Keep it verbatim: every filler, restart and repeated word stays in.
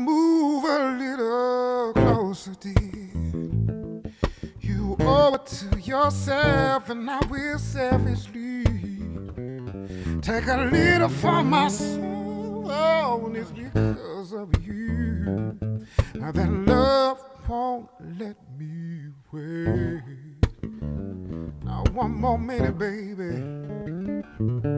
Move a little closer, dear. You owe it to yourself, and I will selfishly take a little for myself. Oh, and it's because of you. Now that love won't let me wait. Now one more minute, baby.